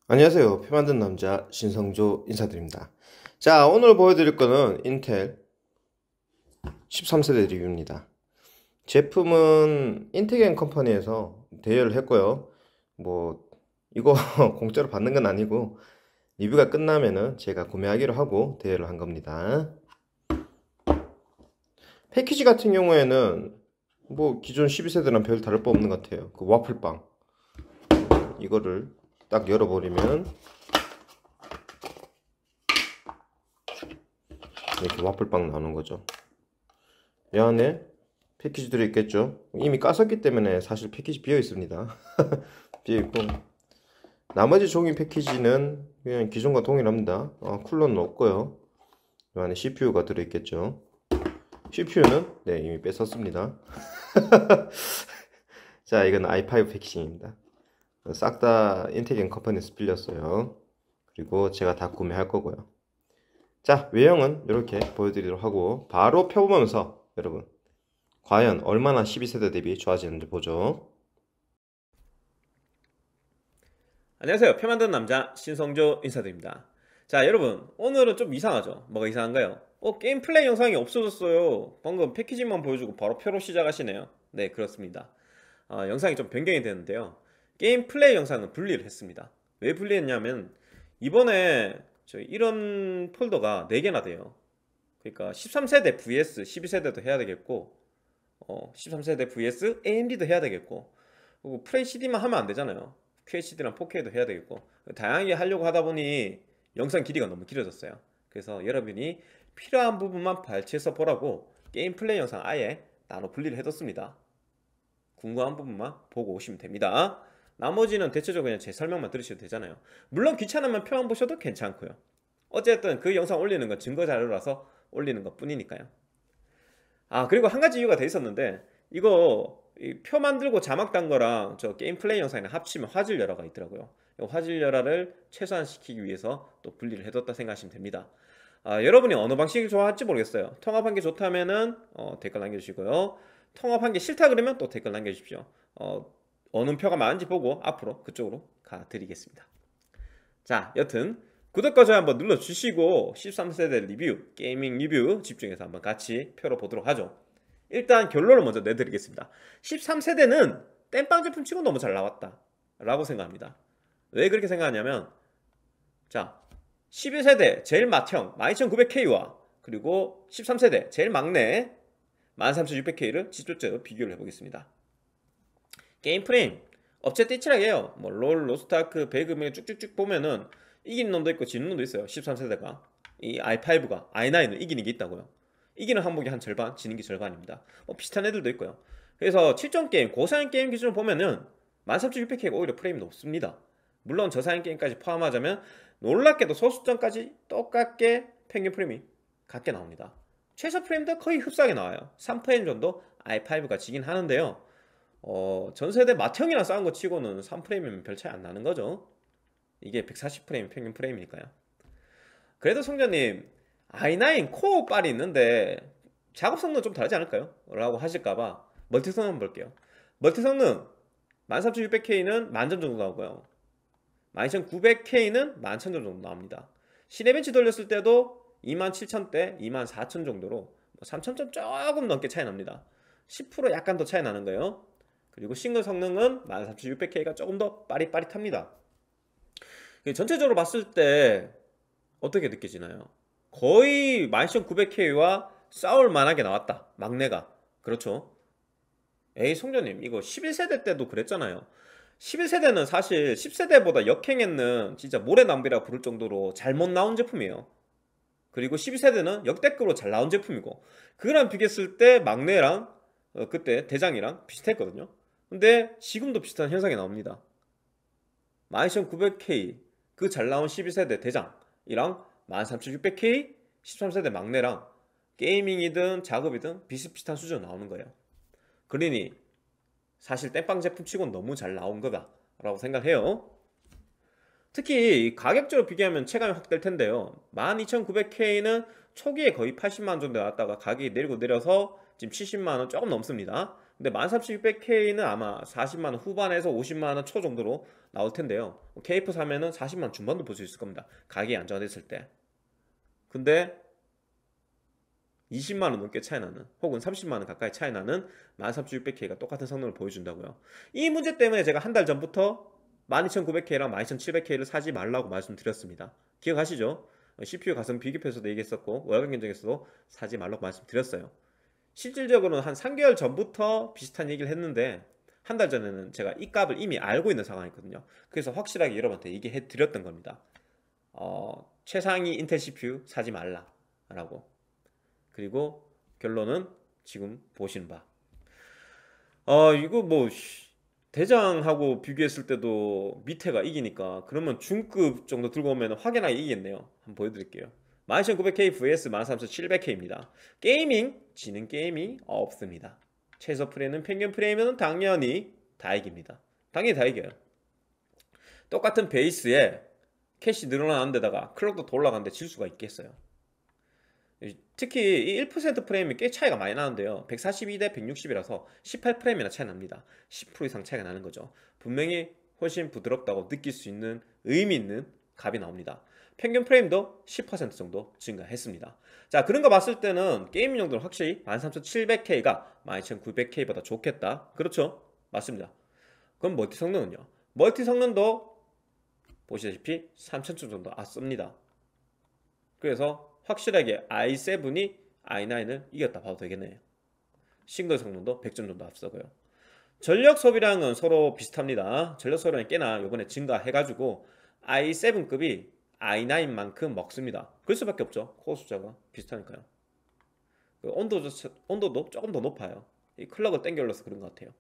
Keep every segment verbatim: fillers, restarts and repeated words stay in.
안녕하세요. 표 만든 남자 신성조 인사드립니다. 자, 오늘 보여드릴 거는 인텔 십삼 세대 리뷰입니다. 제품은 인텍앤 컴퍼니에서 대여를 했고요. 뭐 이거 공짜로 받는 건 아니고 리뷰가 끝나면은 제가 구매하기로 하고 대여를 한 겁니다. 패키지 같은 경우에는 뭐 기존 십이 세대랑 별 다를 바 없는 것 같아요. 그 와플빵 이거를 딱 열어버리면 이렇게 와플빵 나오는 거죠. 이 안에 패키지들이 있겠죠. 이미 깠었기 때문에 사실 패키지 비어 있습니다. 비어 있고 나머지 종이 패키지는 그냥 기존과 동일합니다. 어, 쿨러는 없고요. 이 안에 씨피유가 들어있겠죠. 씨피유는 네 이미 뺐었습니다. 자, 이건 아이 파이브 패키징입니다. 싹 다 인텍앤 컴퍼니에서 빌렸어요. 그리고 제가 다 구매할 거고요. 자, 외형은 이렇게 보여드리도록 하고 바로 펴보면서 여러분 과연 얼마나 십이 세대 대비 좋아지는지 보죠. 안녕하세요. 표 만드는 남자 신성조 인사드립니다. 자, 여러분 오늘은 좀 이상하죠? 뭐가 이상한가요? 어, 게임 플레이 영상이 없어졌어요. 방금 패키징만 보여주고 바로 표로 시작하시네요. 네, 그렇습니다. 어, 영상이 좀 변경이 되는데요. 게임 플레이 영상은 분리를 했습니다. 왜 분리했냐면 이번에 저 이런 폴더가 네 개나 돼요. 그러니까 십삼 세대 vs 십이 세대도 해야 되겠고 어, 십삼 세대 vs 에이엠디도 해야 되겠고 그리고 FHD만 하면 안 되잖아요. 큐에이치디랑 포케이도 해야 되겠고 다양하게 하려고 하다 보니 영상 길이가 너무 길어졌어요. 그래서 여러분이 필요한 부분만 발췌해서 보라고 게임 플레이 영상 아예 따로 분리를 해뒀습니다. 궁금한 부분만 보고 오시면 됩니다. 나머지는 대체적으로 그냥 제 설명만 들으셔도 되잖아요. 물론 귀찮으면 표만 보셔도 괜찮고요. 어쨌든 그 영상 올리는 건 증거 자료라서 올리는 것 뿐이니까요. 아, 그리고 한 가지 이유가 돼 있었는데 이거 이표 만들고 자막 단 거랑 저 게임 플레이 영상이랑 합치면 화질 열화가 있더라고요. 이 화질 열화를 최소화시키기 위해서 또 분리를 해뒀다 생각하시면 됩니다. 아, 여러분이 어느 방식이 좋아할지 모르겠어요. 통합한 게 좋다면은 어, 댓글 남겨주시고요. 통합한 게 싫다 그러면 또 댓글 남겨주십시오. 어, 어느 표가 많은지 보고 앞으로 그쪽으로 가드리겠습니다. 자, 여튼 구독과 좋아요 한번 눌러주시고 십삼 세대 리뷰, 게이밍 리뷰 집중해서 한번 같이 표로 보도록 하죠. 일단 결론을 먼저 내드리겠습니다. 십삼 세대는 땜빵 제품 치고 너무 잘 나왔다 라고 생각합니다. 왜 그렇게 생각하냐면 자, 십일 세대 제일 맏형 만 이천구백 케이와 그리고 십삼 세대 제일 막내 만 삼천육백 케이를 직접적으로 비교를 해보겠습니다. 게임 프레임 업체 띠치라게 해요. 뭐 롤, 로스트아크, 배그 쭉쭉쭉 보면은 이기는 놈도 있고 지는 놈도 있어요. 십삼 세대가 이 아이 파이브가 아이 나인을 이기는 게 있다고요. 이기는 항목이 한 절반, 지는 게 절반입니다. 뭐 비슷한 애들도 있고요. 그래서 칠 점 게임, 고사양 게임 기준으로 보면은 만 삼천육백 케이가 오히려 프레임이 높습니다. 물론 저사양 게임까지 포함하자면 놀랍게도 소수점까지 똑같게 평균 프레임이 같게 나옵니다. 최소 프레임도 거의 흡사하게 나와요. 삼 프레임 정도 아이 파이브가 지긴 하는데요. 어, 전세대 맏형이랑 싸운 거 치고는 삼 프레임이면 별 차이 안 나는 거죠. 이게 백사십 프레임 평균 프레임이니까요. 그래도 성전님 아이 나인 코어 빨이 있는데 작업 성능 좀 다르지 않을까요? 라고 하실까봐 멀티 성능 한번 볼게요. 멀티 성능 만 삼천육백 케이는 만점 정도 나오고요. 만 이천구백 케이는 만 천 점 정도 나옵니다. 시네벤치 돌렸을 때도 이만 칠천대, 이만 사천 정도로 삼천 점 조금 넘게 차이 납니다. 십 퍼센트 약간 더 차이 나는 거예요. 그리고 싱글 성능은 만 삼천육백 케이가 조금 더 빠릿빠릿합니다. 전체적으로 봤을 때 어떻게 느껴지나요? 거의 만 이천구백 케이와 싸울 만하게 나왔다. 막내가. 그렇죠. 에이 성전님 이거 십일 세대 때도 그랬잖아요. 십일 세대는 사실 십 세대보다 역행했는 진짜 모래남비라고 부를 정도로 잘못 나온 제품이에요. 그리고 십이 세대는 역대급으로 잘 나온 제품이고 그거랑 비교했을 때 막내랑 어, 그때 대장이랑 비슷했거든요. 근데 지금도 비슷한 현상이 나옵니다. 만 이천구백 케이 그 잘 나온 십이 세대 대장이랑 만 삼천육백 케이 십삼 세대 막내랑 게이밍이든 작업이든 비슷비슷한 수준 나오는 거예요. 그러니 사실 땜빵 제품 치곤 너무 잘 나온 거다 라고 생각해요. 특히 가격적으로 비교하면 체감이 확 될 텐데요. 만 이천구백 케이는 초기에 거의 팔십만 원 정도 나왔다가 가격이 내리고 내려서 지금 칠십만 원 조금 넘습니다. 근데 만 삼천육백 케이는 아마 사십만 원 후반에서 오십만 원 초 정도로 나올 텐데요. 케이프 사면은 사십만 원 중반도 볼 수 있을 겁니다. 가격이 안정화됐을 때. 근데 이십만 원 넘게 차이 나는, 혹은 삼십만 원 가까이 차이 나는 만 삼천육백 케이가 똑같은 성능을 보여준다고요. 이 문제 때문에 제가 한 달 전부터 만 이천구백 케이랑 만 이천칠백 케이를 사지 말라고 말씀드렸습니다. 기억하시죠? 씨피유 가성 비교표에서도 얘기했었고 월간 견적에서도 사지 말라고 말씀드렸어요. 실질적으로는 한 삼 개월 전부터 비슷한 얘기를 했는데 한 달 전에는 제가 이 값을 이미 알고 있는 상황이거든요. 그래서 확실하게 여러분한테 얘기해 드렸던 겁니다. 어, 최상위 인텔 씨피유 사지 말라 라고. 그리고 결론은 지금 보시는 바. 어, 이거 뭐 대장하고 비교했을 때도 밑에가 이기니까 그러면 중급 정도 들고 오면 확연하게 이기겠네요. 한번 보여드릴게요. 만 이천구백 케이 vs 만 삼천칠백 케이입니다. 게이밍, 지는 게임이 없습니다. 최소 프레임은 평균 프레임은 당연히 다 이깁니다. 당연히 다 이겨요. 똑같은 베이스에 캐시 늘어나는 데다가 클럭도 더 올라가는데 질 수가 있겠어요. 특히 이 일 퍼센트 프레임이 꽤 차이가 많이 나는데요. 백사십이 대 백육십이라서 십팔 프레임이나 차이 납니다. 십 퍼센트 이상 차이가 나는 거죠. 분명히 훨씬 부드럽다고 느낄 수 있는 의미 있는 값이 나옵니다. 평균 프레임도 십 퍼센트 정도 증가했습니다. 자, 그런 거 봤을 때는 게이밍 용도는 확실히 만 삼천칠백 케이가 만 이천구백 케이보다 좋겠다. 그렇죠? 맞습니다. 그럼 멀티 성능은요? 멀티 성능도 보시다시피 삼천 점 정도 앞섭니다. 그래서 확실하게 아이 세븐이 아이 나인을 이겼다 봐도 되겠네요. 싱글 성능도 백 점 정도 앞서고요. 전력 소비량은 서로 비슷합니다. 전력 소비량이 꽤나 이번에 증가해가지고 아이 세븐급이 아이 나인만큼 먹습니다. 그럴 수밖에 없죠. 코어 숫자가 비슷하니까요. 그 온도도, 온도도 조금 더 높아요. 이 클럭을 땡겨 올려서 그런 것 같아요.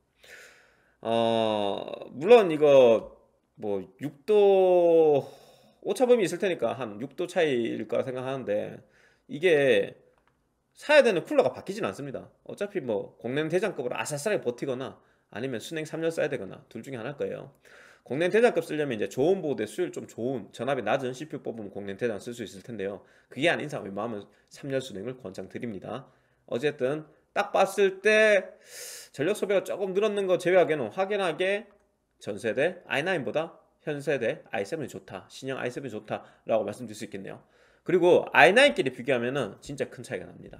어, 물론 이거 뭐 육 도 오차범위 있을 테니까 한 육 도 차이일 거라 생각하는데 이게 사야 되는 쿨러가 바뀌진 않습니다. 어차피 뭐 공랭 대장급으로 아싸싸하게 버티거나 아니면 순행 삼 년 써야 되거나 둘 중에 하나일 거예요. 공랭 대장급 쓰려면 이제 좋은 보드에 수율 좀 좋은 전압이 낮은 씨피유 뽑으면 공랭 대장 쓸 수 있을 텐데요. 그게 아닌 이상 웬만하면 삼 년 순행을 권장드립니다. 어쨌든 딱 봤을 때 전력 소비가 조금 늘었는 거 제외하기에는 확연하게 전세대 아이 나인보다 현세대 아이 세븐이 좋다, 신형 아이 세븐이 좋다 라고 말씀드릴 수 있겠네요. 그리고 아이 나인끼리 비교하면은 진짜 큰 차이가 납니다.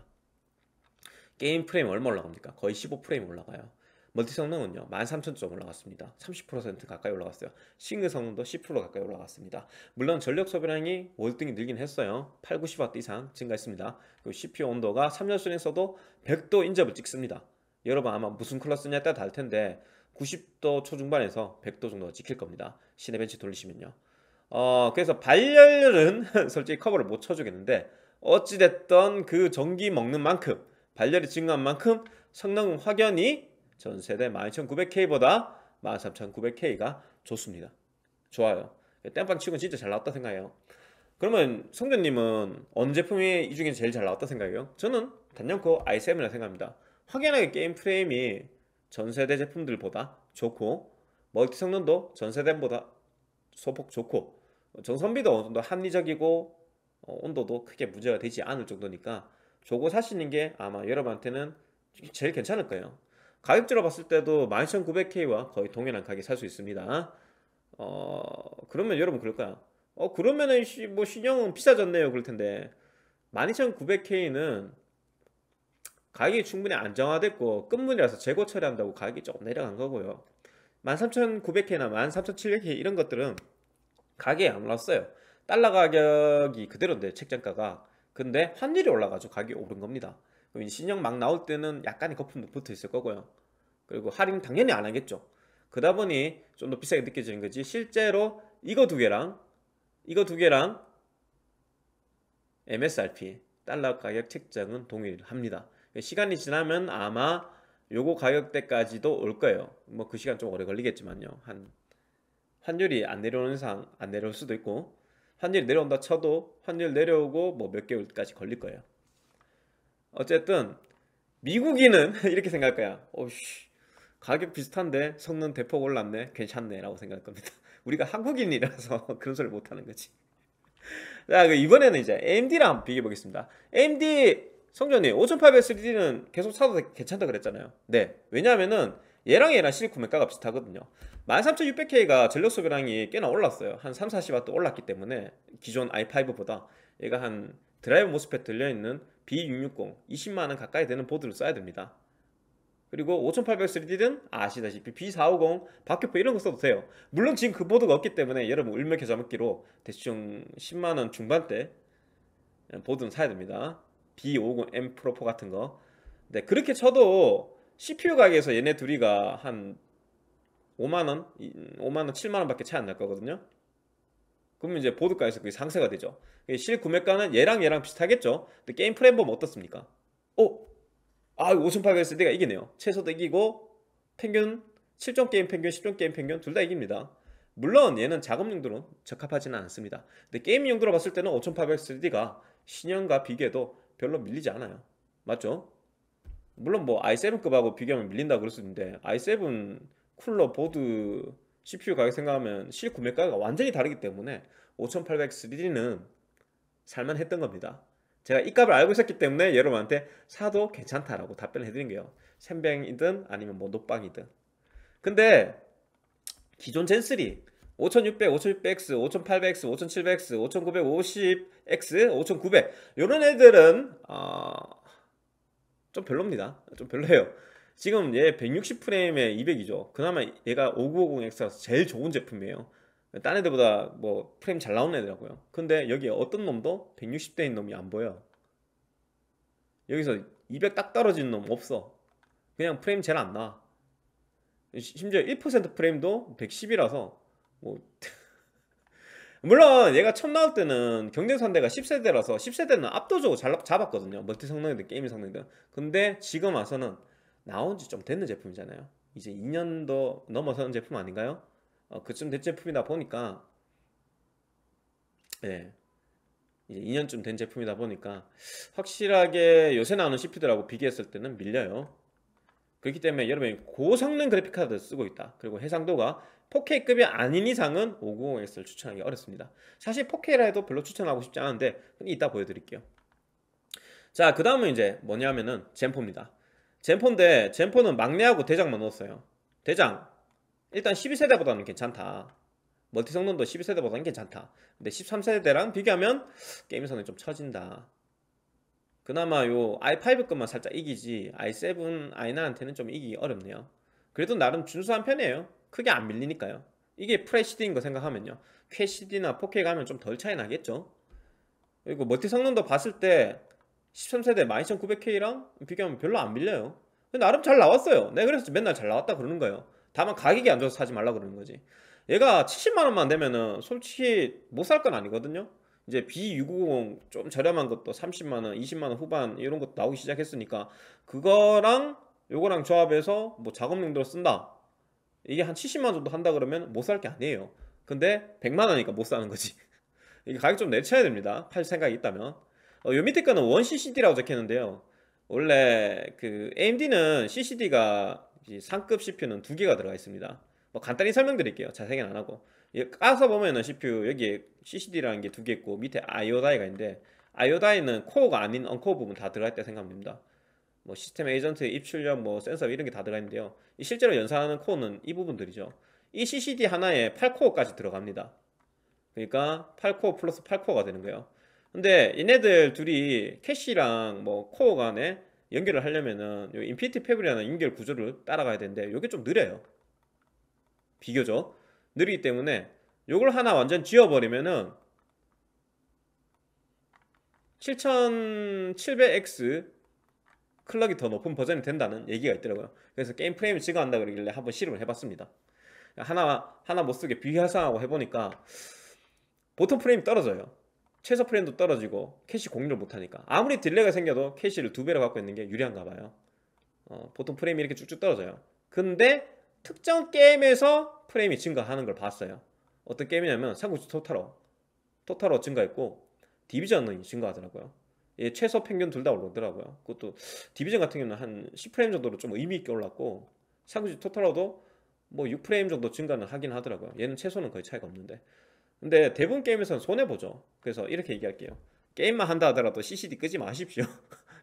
게임 프레임 얼마 올라갑니까? 거의 십오 프레임 올라가요. 멀티 성능은요 만 삼천 점 올라갔습니다. 삼십 퍼센트 가까이 올라갔어요. 싱글 성능도 십 퍼센트 가까이 올라갔습니다. 물론 전력 소비량이 월등히 늘긴 했어요. 팔, 구십 와트 이상 증가했습니다. 그리고 씨피유 온도가 삼 년 순행 써도 백 도 인접을 찍습니다. 여러분 아마 무슨 컬러 쓰냐에 따라 다를 텐데 구십 도 초중반에서 백 도 정도가 찍힐 겁니다. 시네벤치 돌리시면요. 어, 그래서 발열은 솔직히 커버를 못 쳐주겠는데 어찌됐던 그 전기 먹는 만큼 발열이 증가한 만큼 성능은 확연히 전세대 만 이천구백 케이보다 만 삼천구백 케이가 좋습니다. 좋아요. 땜빵 치고는 진짜 잘 나왔다 생각해요. 그러면 성전님은 어느 제품이 이 중에 제일 잘 나왔다 생각해요? 저는 단연코 아이 세븐이라 생각합니다. 확연하게 게임 프레임이 전세대 제품들보다 좋고 멀티 성능도 전세대보다 소폭 좋고 정선비도 어느 정도 합리적이고 어, 온도도 크게 문제가 되지 않을 정도니까 저거 사시는 게 아마 여러분한테는 제일 괜찮을 거예요. 가격적으로 봤을 때도 만 이천구백 케이와 거의 동일한 가격에 살 수 있습니다. 어, 그러면 여러분 그럴 거야. 어, 그러면은 뭐 신형은 비싸졌네요. 그럴 텐데 만 이천구백 케이는 가격이 충분히 안정화됐고 끝물이라서 재고 처리한다고 가격이 조금 내려간 거고요. 만 삼천구백 케이나 만 삼천칠백 케이 이런 것들은 가격이 안 올랐어요. 달러 가격이 그대로인데 책정가가. 근데 환율이 올라가지고 가격이 오른 겁니다. 그럼 신형 막 나올 때는 약간의 거품도 붙어 있을 거고요. 그리고 할인 당연히 안 하겠죠. 그러다 보니 좀 더 비싸게 느껴지는 거지. 실제로 이거 두 개랑 이거 두 개랑 엠에스알피 달러 가격 책정은 동일합니다. 시간이 지나면 아마 요거 가격대까지도 올 거예요. 뭐 그 시간 좀 오래 걸리겠지만요. 한 환율이 안 내려오는 이상 안 내려올 수도 있고 환율이 내려온다 쳐도 환율 내려오고 뭐 몇 개월까지 걸릴 거예요. 어쨌든 미국인은 이렇게 생각할 거야. 오씨 가격 비슷한데 성능 대폭 올랐네. 괜찮네 라고 생각할 겁니다. 우리가 한국인이라서 그런 소리 못하는 거지. 자, 이번에는 이제 에이엠디랑 한번 비교해 보겠습니다. 에이엠디 성전님 오천팔백 쓰리디는 계속 사도 괜찮다 그랬잖아요. 네, 왜냐하면은 얘랑 얘랑 실리 구매가가 비슷하거든요. 일 삼 육 공0 K가 전력 소비량이 꽤나 올랐어요. 한 삼, 사십 와트 올랐기 때문에 기존 아이 파이브보다 얘가 한 드라이브 모스펫 들려있는 비 육백육십 이십만 원 가까이 되는 보드를 써야 됩니다. 그리고 오천팔백 쓰리디는 아시다시피 비 사백오십 박격포 이런 거 써도 돼요. 물론 지금 그 보드가 없기 때문에 여러분 울며 겨자 먹기로 대충 십만 원 중반대 보드는 사야 됩니다. 비 오십 엠 프로포 같은 거. 네, 그렇게 쳐도 씨피유 가격에서 얘네 둘이가 한 오만 원, 오만 원, 칠만 원 밖에 차이 안 날 거거든요. 그러면 이제 보드가에서 그게 상쇄가 되죠. 실구매가는 얘랑 얘랑 비슷하겠죠. 근데 게임 프레임 보면 어떻습니까? 어? 아, 오천팔백 쓰리디가 이기네요. 최소도 이기고 평균 칠 점 게임 평균, 십 점 게임 평균 둘 다 이깁니다. 물론 얘는 작업용도로 적합하지는 않습니다. 근데 게임 용도로 봤을 때는 오천팔백 쓰리디가 신형과 비교해도 별로 밀리지 않아요. 맞죠? 물론 뭐 아이 세븐급하고 비교하면 밀린다고 그럴 수 있는데 아이 세븐 쿨러, 보드, 씨피유 가격 생각하면 실구매가가 완전히 다르기 때문에 오천팔백 쓰리디는 살만했던 겁니다. 제가 이 값을 알고 있었기 때문에 여러분한테 사도 괜찮다라고 답변을 해드린 거예요. 샘뱅이든 아니면 뭐 노빵이든. 근데 기존 젠쓰리 오천육백, 오천육백 엑스, 오천팔백 엑스, 오천칠백 엑스, 오천구백오십 엑스, 오천구백 이런 애들은 어... 좀 별로입니다. 좀 별로예요. 지금 얘 백육십 프레임에 이백이죠. 그나마 얘가 오구오공 엑스라서 제일 좋은 제품이에요. 딴 애들보다 뭐 프레임 잘 나오는 애더라고요. 근데 여기 어떤 놈도 백육십 대인 놈이 안 보여. 여기서 이백 딱 떨어지는 놈 없어. 그냥 프레임 제일 안 나와. 심지어 일 퍼센트 프레임도 백십이라서 뭐 물론 얘가 처음 나올 때는 경쟁상대가 십 세대라서 십 세대는 압도적으로 잘 잡았거든요. 멀티 성능이든 게임 성능이든. 근데 지금 와서는 나온 지 좀 됐는 제품이잖아요. 이제 이 년도 넘어서는 제품 아닌가요? 어, 그쯤 된 제품이다 보니까 예, 이제 이 년쯤 된 제품이다 보니까 확실하게 요새 나오는 씨피유들하고 비교했을 때는 밀려요. 그렇기 때문에 여러분이 고성능 그래픽카드 쓰고 있다. 그리고 해상도가 포케이급이 아닌 이상은 오구오공 엑스를 추천하기 어렵습니다. 사실 포케이라 해도 별로 추천하고 싶지 않은데 이따 보여드릴게요. 자, 그 다음은 이제 뭐냐면은 젠포입니다. 젠포인데 젠포는 막내하고 대장만 넣었어요. 대장 일단 십이 세대보다는 괜찮다. 멀티 성능도 십이 세대보다는 괜찮다. 근데 십삼 세대랑 비교하면 게임 성능이 좀 처진다. 그나마 요 아이 파이브 것만 살짝 이기지 아이 세븐, 아이 나인한테는 좀 이기기 어렵네요. 그래도 나름 준수한 편이에요. 크게 안 밀리니까요. 이게 프레시디인 거 생각하면요, 퀘시디나 포케이 가면 좀 덜 차이 나겠죠. 그리고 멀티 성능도 봤을 때 십삼 세대 일 이천구백 케이랑 비교하면 별로 안 밀려요. 나름 잘 나왔어요. 내가 그래서 맨날 잘 나왔다 그러는 거예요. 다만 가격이 안 좋아서 사지 말라 그러는 거지. 얘가 칠십만 원만 되면은 솔직히 못 살 건 아니거든요. 이제 비 육백오십 좀 저렴한 것도 삼십만 원, 이십만 원 후반 이런 것도 나오기 시작했으니까 그거랑 요거랑 조합해서 뭐 작업용도로 쓴다. 이게 한 칠십만 원 정도 한다 그러면 못 살 게 아니에요. 근데 백만 원이니까 못 사는 거지. 이게 가격 좀 내쳐야 됩니다. 팔 생각이 있다면. 어, 요 밑에 거는 원 씨씨디라고 적혔는데요. 원래 그 에이엠디는 씨씨디가 상급 씨피유는 두 개가 들어가 있습니다. 뭐 간단히 설명드릴게요. 자세히는 안 하고. 까서 보면은 씨피유 여기에 씨씨디라는 게 두 개 있고 밑에 아이오 다이가 있는데 아이오 다이는 코어가 아닌 언코어 부분 다 들어갈 때 생각하면 됩니다. 뭐 시스템 에이전트, 입출력, 뭐 센서 이런 게 다 들어가 있는데요. 실제로 연산하는 코어는 이 부분들이죠. 이 씨씨디 하나에 팔 코어까지 들어갑니다. 그러니까 팔 코어 플러스 팔 코어가 되는 거예요. 근데 얘네들 둘이 캐시랑 뭐 코어 간에 연결을 하려면은 요 인피니티 패브리라는 연결 구조를 따라가야 되는데 요게 좀 느려요. 비교적 느리기 때문에 요걸 하나 완전 지워버리면은 칠천칠백 엑스 클럭이 더 높은 버전이 된다는 얘기가 있더라고요. 그래서 게임 프레임이 증가한다 그러길래 한번 실험을 해봤습니다. 하나 하나 못쓰게 비교해상하고 해보니까 보통 프레임이 떨어져요. 최소 프레임도 떨어지고 캐시 공유를 못하니까 아무리 딜레이가 생겨도 캐시를 두 배로 갖고 있는 게 유리한가 봐요. 어, 보통 프레임이 이렇게 쭉쭉 떨어져요. 근데 특정 게임에서 프레임이 증가하는 걸 봤어요. 어떤 게임이냐면 삼국지 토탈워 토탈워 증가했고 디비전이 증가하더라고요. 예, 최소 평균 둘 다 오르더라고요. 그것도 디비전 같은 경우는 한 십 프레임 정도로 좀 의미 있게 올랐고 삼국지 토탈워도 뭐 육 프레임 정도 증가는 하긴 하더라고요. 얘는 최소는 거의 차이가 없는데 근데 대부분 게임에서는 손해보죠. 그래서 이렇게 얘기할게요. 게임만 한다 하더라도 씨씨디 끄지 마십시오.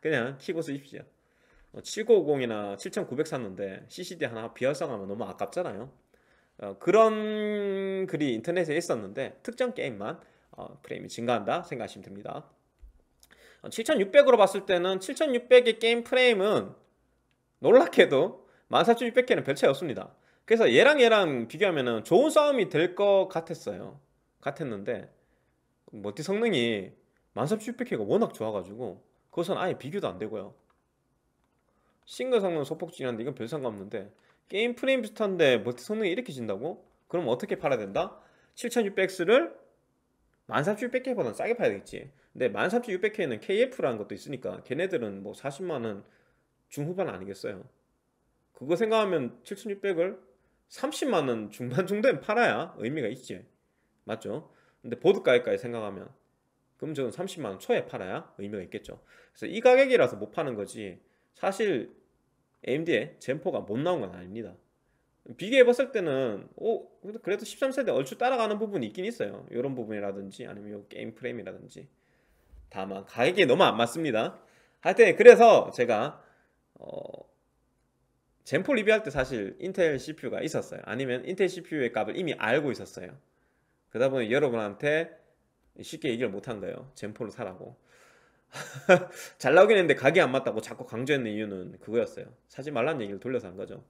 그냥 키고 쓰십시오. 어, 칠구오공이나 칠천구백 샀는데 씨씨디 하나 비활성하면 너무 아깝잖아요. 어, 그런 글이 인터넷에 있었는데 특정 게임만 어, 프레임이 증가한다 생각하시면 됩니다. 어, 칠천육백으로 봤을 때는 칠천육백의 게임 프레임은 놀랍게도 만 사천육백 케이는 별 차이 없습니다. 그래서 얘랑 얘랑 비교하면 좋은 싸움이 될 것 같았어요. 같았는데 멀티 성능이 만 사천육백 케이가 워낙 좋아가지고 그것은 아예 비교도 안 되고요. 싱글 성능 소폭 진한데 이건 별 상관없는데 게임 프레임 비슷한데 멀티 성능이 이렇게 진다고? 그럼 어떻게 팔아야 된다? 칠천육백 엑스를 만 사천육백 케이보다는 싸게 팔아야 되겠지. 근데 만 사천육백 케이는 케이에프라는 것도 있으니까 걔네들은 뭐 사십만 원 중후반 아니겠어요. 그거 생각하면 칠천육백을 삼십만 원 중반 정도엔 팔아야 의미가 있지. 맞죠? 근데 보드 가격까지 생각하면 그럼 저는 삼십만 원 초에 팔아야 의미가 있겠죠. 그래서 이 가격이라서 못 파는 거지 사실 에이엠디의 젠포가 못 나온 건 아닙니다. 비교해봤을 때는 오 그래도 십삼 세대 얼추 따라가는 부분이 있긴 있어요. 이런 부분이라든지 아니면 요 게임 프레임이라든지. 다만 가격이 너무 안 맞습니다. 하여튼 그래서 제가 어 젠포 리뷰할 때 사실 인텔 씨피유가 있었어요. 아니면 인텔 씨피유의 값을 이미 알고 있었어요. 그러다 보니 여러분한테 쉽게 얘기를 못한 거예요. 젠포를 사라고. 잘 나오긴 했는데 가격이 안 맞다고 자꾸 강조했는 이유는 그거였어요. 사지 말라는 얘기를 돌려서 한 거죠.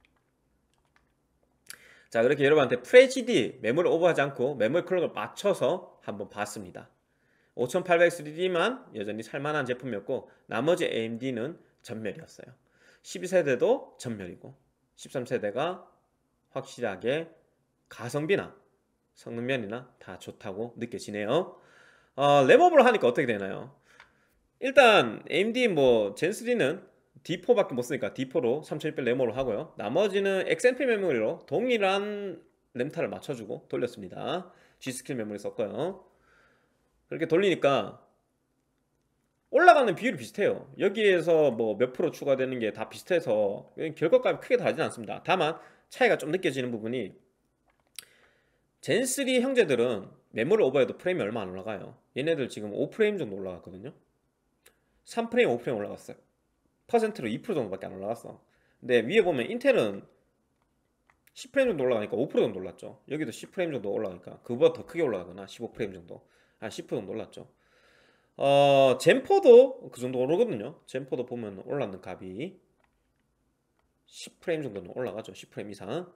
자, 그렇게 여러분한테 FHD 메모리 오버하지 않고 메모리 클럭을 맞춰서 한번 봤습니다. 오천팔백 쓰리디만 여전히 살만한 제품이었고 나머지 에이엠디는 전멸이었어요. 십이 세대도 전멸이고 십삼 세대가 확실하게 가성비나 성능면이나 다 좋다고 느껴지네요. 어, 램업을 하니까 어떻게 되나요? 일단 에이엠디 뭐 젠쓰리는 디 포밖에 못 쓰니까 디 포로 삼천육백 램업을 하고요. 나머지는 엑스엠피 메모리로 동일한 램타를 맞춰주고 돌렸습니다. G스킬 메모리 썼고요. 그렇게 돌리니까 올라가는 비율이 비슷해요. 여기에서 뭐 몇 프로 추가되는 게 다 비슷해서 결과값이 크게 다르진 않습니다. 다만 차이가 좀 느껴지는 부분이 젠쓰리 형제들은 메모리 오버해도 프레임이 얼마 안 올라가요. 얘네들 지금 오 프레임 정도 올라갔거든요. 삼 프레임, 오 프레임 올라갔어요. 퍼센트로 이 퍼센트 정도밖에 안 올라갔어. 근데 위에 보면 인텔은 십 프레임 정도 올라가니까 오 퍼센트 정도 올랐죠. 여기도 십 프레임 정도 올라가니까 그거보다 더 크게 올라가거나 십오 프레임 정도 한 십 퍼센트 정도 올랐죠. 어, 젠포도 그 정도 오르거든요. 젠포도 보면 올랐는 값이 십 프레임 정도는 올라가죠. 십 프레임 이상.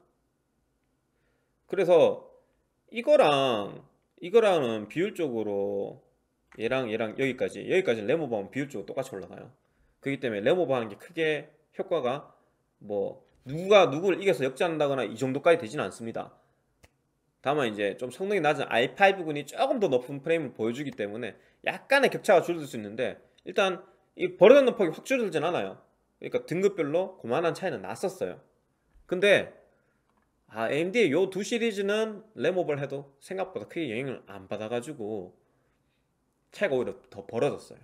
그래서 이거랑 이거랑은 비율적으로 얘랑 얘랑 여기까지 여기까지 램오버하면 비율적으로 똑같이 올라가요. 그렇기 때문에 램오버하는 게 크게 효과가 뭐 누가 누구를 이겨서 역전한다거나 이 정도까지 되지는 않습니다. 다만 이제 좀 성능이 낮은 아이 파이브군이 조금 더 높은 프레임을 보여주기 때문에 약간의 격차가 줄어들 수 있는데 일단 이 버려놓는 폭이 확 줄어들진 않아요. 그러니까 등급별로 그만한 차이는 났었어요. 근데 아, 에이엠디의 요 두 시리즈는 램오버를 해도 생각보다 크게 영향을 안 받아가지고 차이가 오히려 더 벌어졌어요.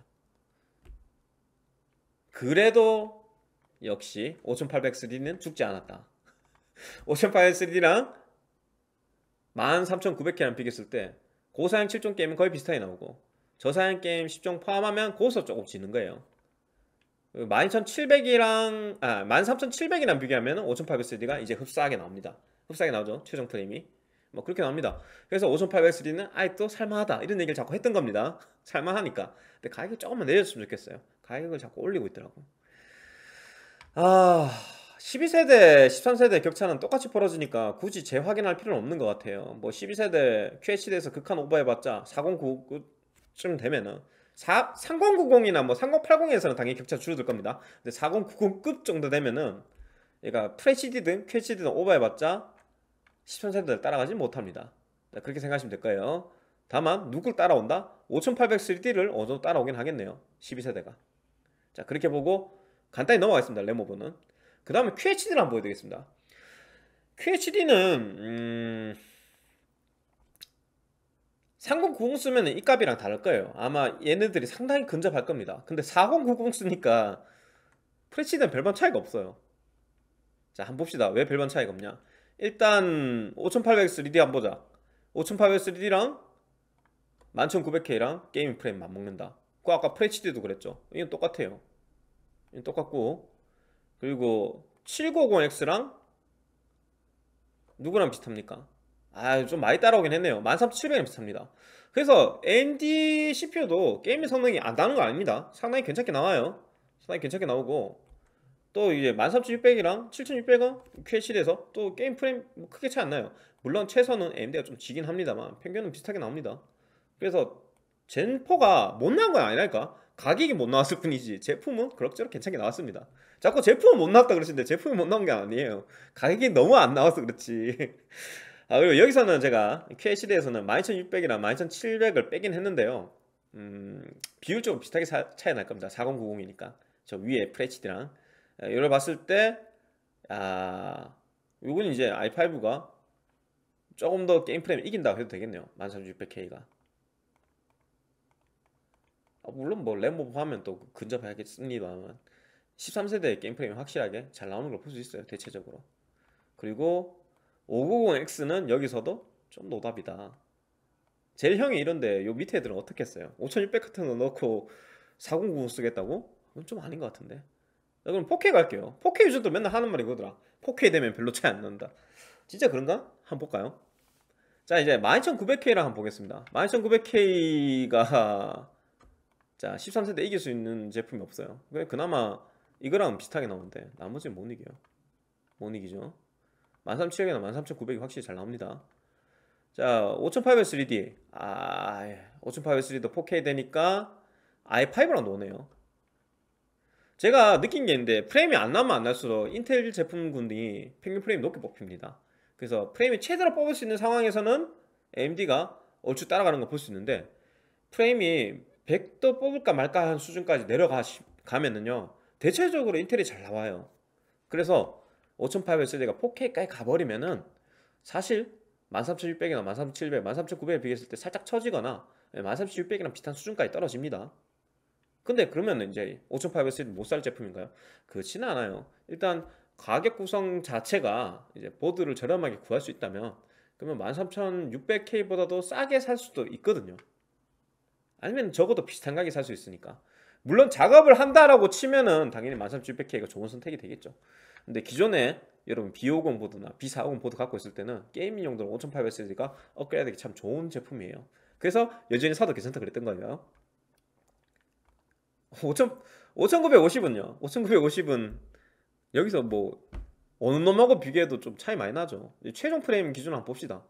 그래도 역시 오천팔백 쓰리디는 죽지 않았다. 오천팔백 쓰리디랑 만 삼천구백 케이랑 비교했을 때 고사양 칠 종 게임은 거의 비슷하게 나오고 저사양 게임 십 종 포함하면 고서 조금 지는 거예요. 만 이천칠백이랑 아 만 삼천칠백이랑 비교하면 오천팔백 쓰리디가 이제 흡사하게 나옵니다. 흡사하게 나오죠. 최종 프레임이 뭐 그렇게 나옵니다. 그래서 오천팔백 쓰리디는 아직도 살만하다 이런 얘기를 자꾸 했던 겁니다. 살만하니까. 근데 가격이 조금만 내렸으면 좋겠어요. 가격을 자꾸 올리고 있더라고. 아 십이 세대, 십삼 세대 격차는 똑같이 벌어지니까 굳이 재확인할 필요는 없는 것 같아요. 뭐 십이 세대 큐에이치디에서 극한 오버해봤자 사천구십구쯤 되면은 삼천구십이나 뭐 삼천팔십에서는 당연히 격차 줄어들 겁니다. 근데 사천구십급 정도 되면은 얘가 프레시디든 큐에이치디든 오버해봤자 십삼 세대를 따라가지 못합니다. 그렇게 생각하시면 될 거예요. 다만 누굴 따라온다? 오천팔백 쓰리디를 어느 정도 따라오긴 하겠네요. 십이 세대가. 자 그렇게 보고 간단히 넘어가겠습니다. 램오버는. 그 다음에 큐에이치디를 한번 보여드리겠습니다. 큐에이치디는 음... 삼천구십 쓰면 이 값이랑 다를 거예요. 아마 얘네들이 상당히 근접할 겁니다. 근데 사천구십 쓰니까 프레시디는 별반 차이가 없어요. 자 한번 봅시다. 왜 별반 차이가 없냐. 일단 오천팔백 쓰리디 한번 보자. 오천팔백 쓰리디랑 만 천구백 케이랑 게임 프레임 맞먹는다. 그 아까 에프에이치디도 그랬죠. 이건 똑같아요. 이건 똑같고, 그리고 칠구오공 엑스랑 누구랑 비슷합니까? 아, 좀 많이 따라오긴 했네요. 만 삼천칠백이랑 비슷합니다. 그래서 에이엠디 씨피유도 게임의 성능이 안 나는 거 아닙니다. 상당히 괜찮게 나와요. 상당히 괜찮게 나오고, 또 이제 만 삼천육백이랑 칠천육백은 큐에이치디에서 또 게임 프레임 뭐 크게 차이 안 나요. 물론 최선은 에이엠디가 좀 지긴 합니다만 평균은 비슷하게 나옵니다. 그래서 젠포가 못 나온 건 아니랄까? 가격이 못 나왔을 뿐이지 제품은 그럭저럭 괜찮게 나왔습니다. 자꾸 제품은 못 나왔다 그러시는데 제품이 못 나온 게 아니에요. 가격이 너무 안 나와서 그렇지. 아, 그리고 여기서는 제가 큐에이치디에서는 만 이천육백이랑 만 이천칠백을 빼긴 했는데요. 음, 비율적으로 비슷하게 사, 차이 날 겁니다. 사천구십이니까 저 위에 에프에이치디랑 이걸 봤을 때, 아, 요건 이제 아이파이브가 조금 더 게임 프레임 이긴다고 해도 되겠네요. 만 삼천육백 케이가. 아, 물론 뭐 램 오버하면 또 근접하겠습니다만 십삼 세대의 게임 프레임이 확실하게 잘 나오는 걸 볼 수 있어요. 대체적으로. 그리고 오백구십 엑스는 여기서도 좀 노답이다. 제일 형이 이런데 요 밑에 애들은 어떻게 했어요? 오천육백 같은 거 넣고 사천구십 쓰겠다고? 그건 좀 아닌 것 같은데. 자, 그럼 포케이 갈게요. 포케이 유저도 맨날 하는 말이 그거더라. 포케이 되면 별로 차이 안 난다. 진짜 그런가? 한번 볼까요? 자, 이제 만 이천구백 케이랑 한번 보겠습니다. 만 이천구백 케이가 자 십삼 세대 이길 수 있는 제품이 없어요. 그나마 이거랑 비슷하게 나오는데 나머지는 못 이겨요. 못 이기죠. 만 삼천칠백이나 만 삼천구백이 확실히 잘 나옵니다. 자, 오천팔백 쓰리디. 아, 오천팔백 쓰리디도 포케이 되니까 아이파이브랑 노네요. 제가 느낀 게 있는데 프레임이 안 나면 안 날수록 인텔 제품군이 평균 프레임이 높게 뽑힙니다. 그래서 프레임이 최대로 뽑을 수 있는 상황에서는 에이엠디가 얼추 따라가는 걸 볼 수 있는데 프레임이 백도 뽑을까 말까 하는 수준까지 내려가면은요 대체적으로 인텔이 잘 나와요. 그래서 오천팔백 쓰리디가 포케이까지 가버리면은 사실 만 삼천육백이나 만 삼천칠백, 만 삼천구백에 비교했을 때 살짝 처지거나 만 삼천육백이랑 비슷한 수준까지 떨어집니다. 근데 그러면 이제 오천팔백 쓰리디 못 살 제품인가요? 그렇지는 않아요. 일단 가격 구성 자체가 이제 보드를 저렴하게 구할 수 있다면 그러면 만 삼천육백 케이보다도 싸게 살 수도 있거든요. 아니면 적어도 비슷한 가격에 살 수 있으니까. 물론 작업을 한다라고 치면은 당연히 만 삼천육백 케이가 좋은 선택이 되겠죠. 근데 기존에 여러분 비 오십 보드나 비 사십 보드 갖고 있을 때는 게이밍 용도로 오천팔백 쓰리디가 업그레이드하기 참 좋은 제품이에요. 그래서 여전히 사도 괜찮다 그랬던 거예요. 오천구백오십은요? 오천구백오십은 여기서 뭐 어느 놈하고 비교해도 좀 차이 많이 나죠. 최종 프레임 기준 한번 봅시다.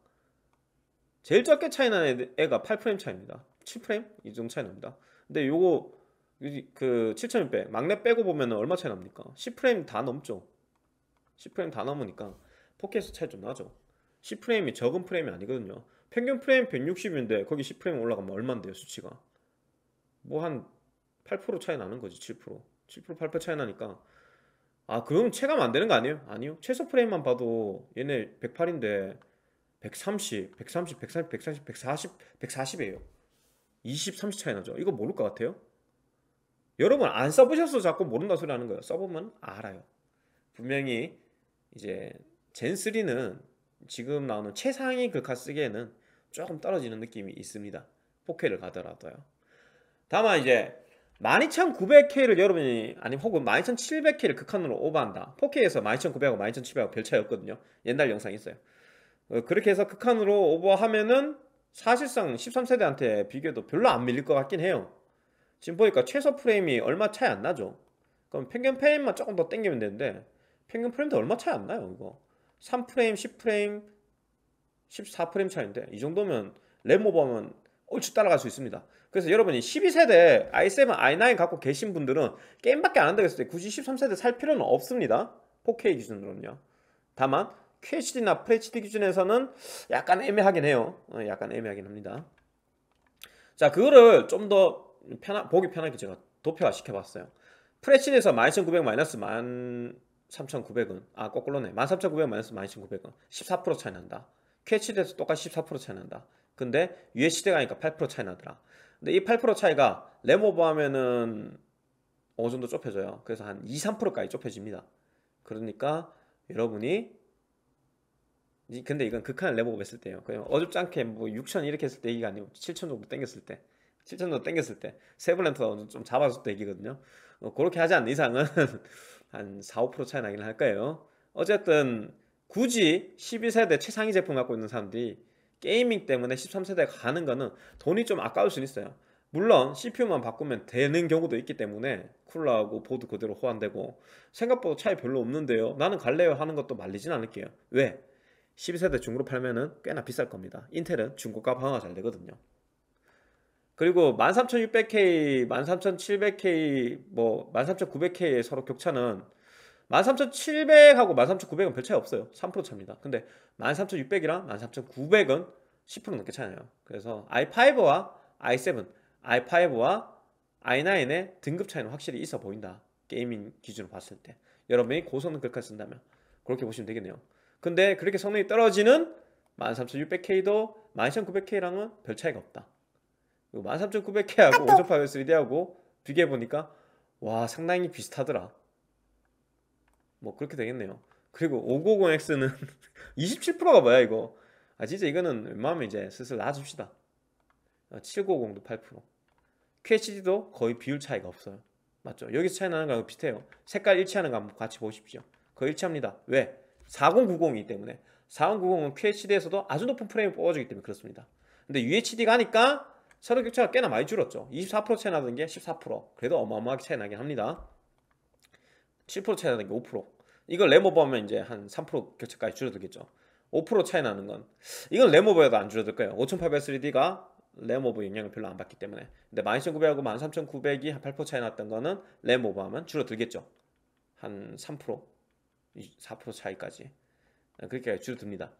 제일 적게 차이 나는 애가 팔 프레임 차이입니다. 칠 프레임? 이 정도 차이 납니다. 근데 요거 그 칠천육백 막내 빼고 보면 얼마 차이 납니까? 십 프레임 다 넘죠. 십 프레임 다 넘으니까 포켓에서 차이 좀 나죠. 십 프레임이 적은 프레임이 아니거든요. 평균 프레임 백육십인데 거기 십 프레임 올라가면 얼만데요 수치가? 뭐 한 팔 퍼센트 차이 나는 거지. 칠 퍼센트 칠 퍼센트 팔 퍼센트 차이 나니까 아 그럼 체감 안 되는 거 아니에요? 아니요. 최소 프레임만 봐도 얘네 백팔인데 백삼십, 백삼십, 백삼십, 백삼십, 백사십, 백사십이에요. 이십, 삼십 차이 나죠. 이거 모를 것 같아요? 여러분 안 써보셔서 자꾸 모른다 소리 하는 거예요. 써보면 알아요. 분명히 이제 젠쓰리는 지금 나오는 최상위 글카 쓰기에는 조금 떨어지는 느낌이 있습니다. 포케이를 가더라도요. 다만 이제 만 이천구백 케이를 여러분이 아니면 혹은 만 이천칠백 케이를 극한으로 오버한다. 포케이에서 만 이천구백하고 만 이천칠백하고 별 차이 없거든요. 옛날 영상이 있어요. 그렇게 해서 극한으로 오버하면은 사실상 십삼 세대한테 비교해도 별로 안 밀릴 것 같긴 해요. 지금 보니까 최소 프레임이 얼마 차이 안 나죠. 그럼 평균 프레임만 조금 더 땡기면 되는데 평균 프레임도 얼마 차이 안 나요 이거. 삼 프레임, 십 프레임, 십사 프레임 차이인데 이 정도면 램 오버하면 얼추 따라갈 수 있습니다. 그래서 여러분이 십이 세대 아이 세븐, 아이 나인 갖고 계신 분들은 게임밖에 안 한다고 했을 때 굳이 십삼 세대 살 필요는 없습니다. 포케이 기준으로는요. 다만 큐에이치디나 에프에이치디 기준에서는 약간 애매하긴 해요. 어, 약간 애매하긴 합니다. 자, 그거를 좀 더 편하, 보기 편하게 제가 도표화 시켜봤어요. 에프에이치디에서 만 이천구백 마이너스 만 삼천구백은 아 거꾸로네. 만 삼천구백 마이너스 만 이천구백은 십사 퍼센트 차이 난다. 큐에이치디에서 똑같이 십사 퍼센트 차이 난다. 근데 유에이치디 가니까 팔 퍼센트 차이 나더라. 근데 이 팔 퍼센트 차이가 램 오버하면은 어느 정도 좁혀져요. 그래서 한 이, 삼 퍼센트까지 좁혀집니다. 그러니까 여러분이 근데 이건 극한을 램 오버 했을 때예요. 그냥 어줍지 않게 뭐 육천 이렇게 했을 때 이게 아니고 칠천 정도 땡겼을 때 칠천 정도 땡겼을 때 세블렌트가 좀 잡아줄 때 얘기거든요. 어, 그렇게 하지 않는 이상은 한 사, 오 퍼센트 차이 나긴 할 거예요. 어쨌든 굳이 십이 세대 최상위 제품 갖고 있는 사람들이 게이밍 때문에 십삼 세대 가는 거는 돈이 좀 아까울 수는 있어요. 물론 씨피유만 바꾸면 되는 경우도 있기 때문에 쿨러하고 보드 그대로 호환되고 생각보다 차이 별로 없는데요, 나는 갈래요 하는 것도 말리진 않을게요. 왜? 십이 세대 중고로 팔면은 꽤나 비쌀 겁니다. 인텔은 중고가 방어가 잘 되거든요. 그리고 만 삼천육백 케이, 만 삼천칠백 케이, 뭐 만 삼천구백 케이의 서로 격차는 만 삼천칠백하고 만 삼천구백은 별 차이 없어요. 삼 퍼센트 차입니다. 근데 만 삼천육백이랑 만 삼천구백은 십 퍼센트 넘게 차이나요. 그래서 아이 파이브와 아이 세븐, 아이 파이브와 아이 나인의 등급 차이는 확실히 있어 보인다. 게이밍 기준으로 봤을 때. 여러분이 고성능 글카 쓴다면 그렇게 보시면 되겠네요. 근데 그렇게 성능이 떨어지는 만 삼천육백 케이도 만 이천구백 케이랑은 별 차이가 없다. 만 삼천구백 케이하고 오천팔백 쓰리디하고 비교해보니까 와, 상당히 비슷하더라. 뭐 그렇게 되겠네요. 그리고 오백오십 엑스는 이십칠 퍼센트가 뭐야 이거. 아 진짜 이거는 웬만하면 이제 슬슬 놔줍시다. 칠백오십도 팔 퍼센트, 큐에이치디도 거의 비율 차이가 없어요. 맞죠? 여기서 차이 나는 거하고 비슷해요. 색깔 일치하는 거 한번 같이 보십시오. 거의 일치합니다. 왜? 사천구십이기 때문에. 사천구십은 큐에이치디에서도 아주 높은 프레임을 뽑아주기 때문에 그렇습니다. 근데 유에이치디가 하니까 서로 격차가 꽤나 많이 줄었죠. 이십사 퍼센트 차이 나던 게 십사 퍼센트. 그래도 어마어마하게 차이 나긴 합니다. 칠 퍼센트 차이 나는 게 오 퍼센트. 이걸 램오버하면 이제 한 삼 퍼센트 격차까지 줄어들겠죠. 오 퍼센트 차이 나는 건 이건 램오버여도 안 줄어들 거예요. 오천팔백 쓰리디가 램오버 영향을 별로 안 받기 때문에. 근데 만 이천구백하고 만 삼천구백이 한 팔 퍼센트 차이 났던 거는 램오버하면 줄어들겠죠. 한 삼 퍼센트, 사 퍼센트 차이까지 그렇게 줄어듭니다.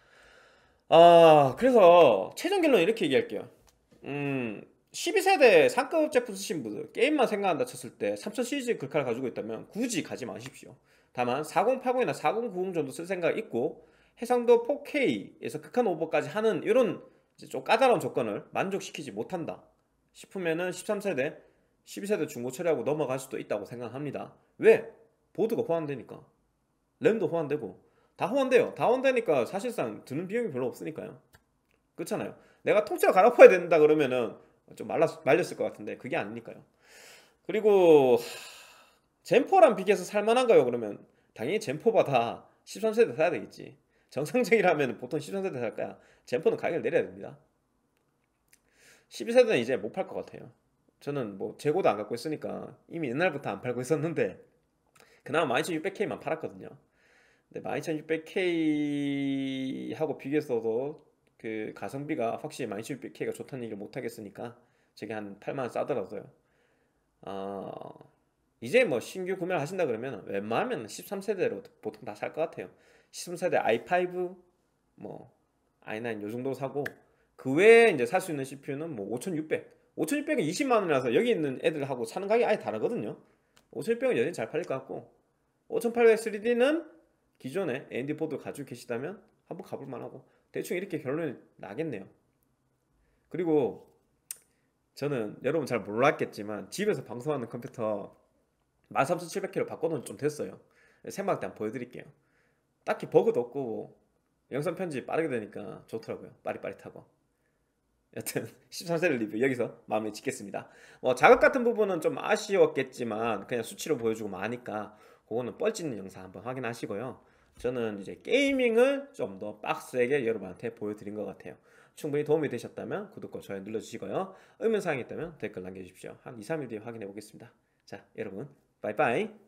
아, 그래서 최종 결론 이렇게 얘기할게요. 음, 십이 세대 상급 제품 쓰신 분들, 게임만 생각한다 쳤을 때 삼천 시리즈 글카를 가지고 있다면 굳이 가지 마십시오. 다만 사천팔십이나 사천구십 정도 쓸 생각이 있고 해상도 포케이에서 극한 오버까지 하는 이런 좀 까다로운 조건을 만족시키지 못한다 싶으면은 십삼 세대, 십이 세대 중고 처리하고 넘어갈 수도 있다고 생각합니다. 왜? 보드가 호환되니까, 램도 호환되고 다 호환돼요. 다 호환되니까 사실상 드는 비용이 별로 없으니까요. 그렇잖아요. 내가 통째로 갈아엎어야 된다 그러면은 좀 말랐, 말렸을 것 같은데 그게 아니니까요. 그리고 젠포랑 비교해서 살만한가요? 그러면 당연히 젠포보다 십삼 세대 사야 되겠지. 정상적이라면 보통 십삼 세대 살 거야. 젠포는 가격을 내려야 됩니다. 십이 세대는 이제 못 팔 것 같아요. 저는 뭐 재고도 안 갖고 있으니까 이미 옛날부터 안 팔고 있었는데 그나마 만 이천육백 케이만 팔았거든요. 근데 만 이천육백 케이하고 비교해서도 그 가성비가 확실히 만 이천육백 케이가 좋다는 얘기를 못 하겠으니까 저게 한 팔만 원 싸더라고요. 어, 이제 뭐 신규 구매를 하신다 그러면 웬만하면 십삼 세대로 보통 다 살 것 같아요. 십삼 세대 아이 파이브, 뭐 아이 나인 요 정도 사고 그 외에 이제 살 수 있는 씨피유는 뭐 오천육백, 오천육백은 이십만 원이라서 여기 있는 애들하고 사는 가격이 아예 다르거든요. 오천육백은 여전히 잘 팔릴 것 같고 오천팔백 쓰리디는 기존에 에이엠디 보드 가지고 계시다면 한번 가볼 만하고 대충 이렇게 결론이 나겠네요. 그리고 저는 여러분 잘 몰랐겠지만 집에서 방송하는 컴퓨터 만 삼천칠백 케이로 바꿔놓은 지 좀 됐어요. 생방 때 한번 보여드릴게요. 딱히 버그도 없고 영상 편집 빠르게 되니까 좋더라고요. 빠릿빠릿하고. 여튼 십삼 세대 리뷰 여기서 마무리 짓겠습니다. 뭐 작업 같은 부분은 좀 아쉬웠겠지만 그냥 수치로 보여주고 마니까 그거는 뻘짓는 영상 한번 확인하시고요. 저는 이제 게이밍을 좀 더 빡세게 여러분한테 보여드린 것 같아요. 충분히 도움이 되셨다면 구독과 좋아요 눌러주시고요. 의문사항이 있다면 댓글 남겨주십시오. 한 이, 삼 일 뒤에 확인해 보겠습니다. 자, 여러분 빠이빠이.